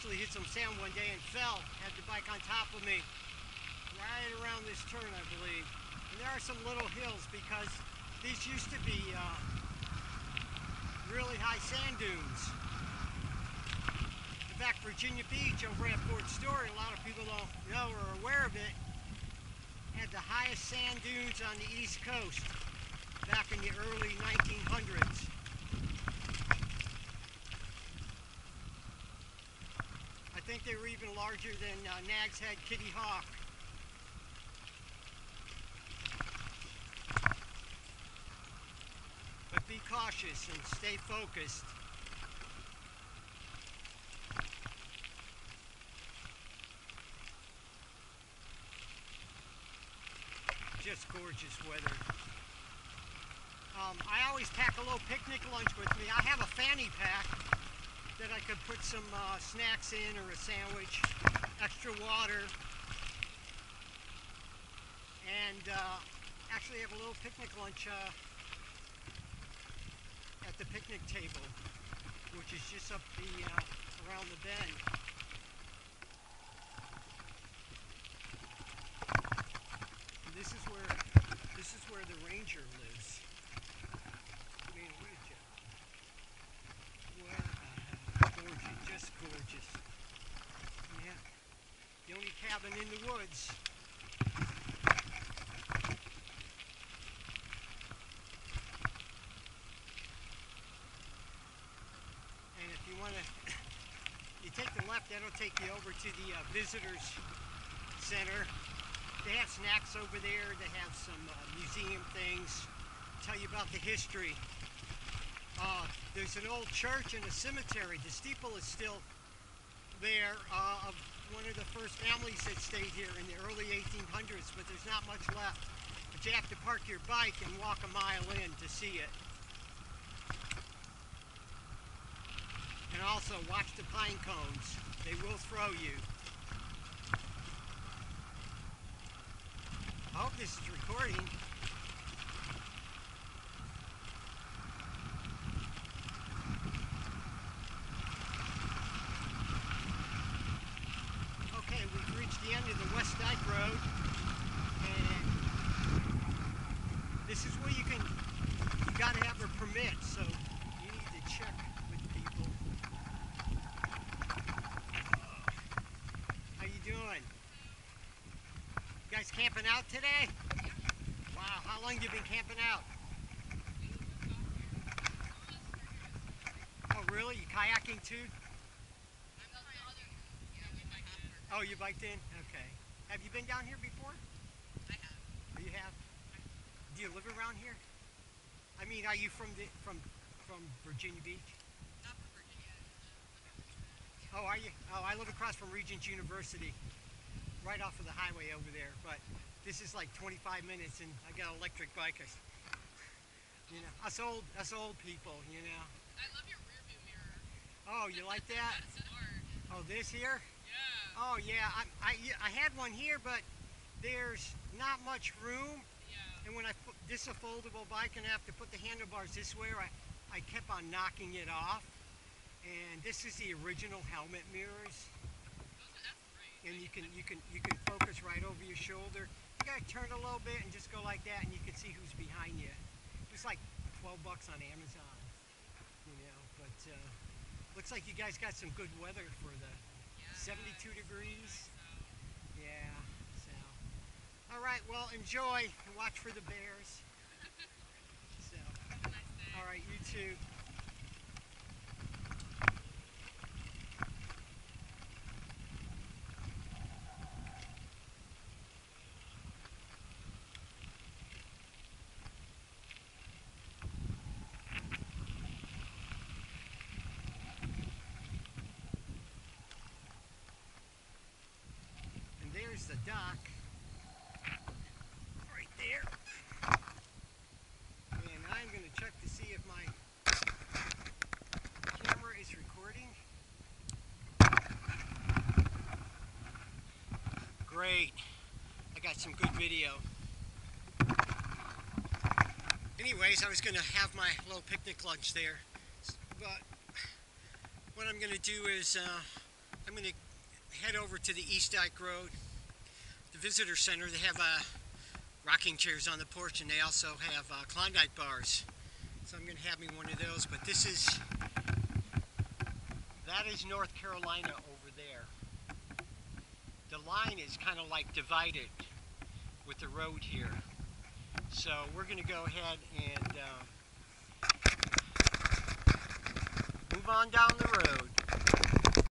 actually hit some sand one day and fell, had the bike on top of me, right around this turn, I believe. And there are some little hills because these used to be really high sand dunes. In fact, Virginia Beach over at Fort Story, a lot of people don't know or are aware of it, had the highest sand dunes on the East Coast back in the early 1900s. I think they were even larger than Nag's Head Kitty Hawk. But be cautious and stay focused. Just gorgeous weather. I always pack a little picnic lunch with me. I have a fanny pack that I could put some snacks in, or a sandwich, extra water, and actually have a little picnic lunch at the picnic table, which is just up the around the bend. And this is where the ranger lives. Man, what a job. Wow, gorgeous, just gorgeous. Yeah, the only cabin in the woods. And if you want to, you take the left, that'll take you over to the visitors center. They have snacks over there. They have some museum things, tell you about the history. There's an old church and a cemetery. The steeple is still there of one of the first families that stayed here in the early 1800s, but there's not much left. But you have to park your bike and walk a mile in to see it. And also watch the pine cones. They will throw you. I hope this is recording. Okay, we've reached the end of the West Dyke Road, and this is where you gotta have a permit, so you need to check with people. How you doing? You guys camping out today? Wow, how long have you been camping out? Oh really? You kayaking too? Oh, you biked in? Okay. Have you been down here before? I have. Oh, you have? Do you live around here? I mean, are you from Virginia Beach? Not from Virginia. Oh, are you? Oh, I live across from Regents University, right off of the highway over there. But this is like 25 minutes, and I got an electric bike. You know, us old people, you know. I love your rear view mirror. Oh, you like that? That's smart. Oh, this here? Yeah. Oh, yeah. I had one here, but there's not much room. Yeah. And when I put this a foldable bike and I have to put the handlebars this way, I kept on knocking it off. And this is the original helmet mirrors. That's great. And you can focus right over your shoulder. You gotta turn a little bit and just go like that, and you can see who's behind you. It's like $12 on Amazon, you know. But looks like you guys got some good weather for the 72 degrees. Yeah. So, all right. Well, enjoy and watch for the bears. So, all right, you too. There's the dock right there, and I'm going to check to see if my camera is recording. Great, I got some good video. Anyways, I was going to have my little picnic lunch there, but what I'm going to do is I'm going to head over to the East Dyke Road, the visitor center. They have rocking chairs on the porch, and they also have Klondike bars. So I'm going to have me one of those. But that is North Carolina over there. The line is kind of like divided with the road here. So we're going to go ahead and move on down the road.